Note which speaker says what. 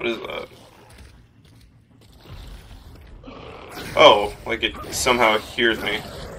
Speaker 1: What is that? Oh, like it somehow hears me.